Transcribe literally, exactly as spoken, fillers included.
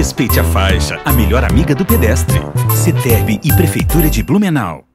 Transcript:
Respeite a faixa, a melhor amiga do pedestre. CETERB e Prefeitura de Blumenau.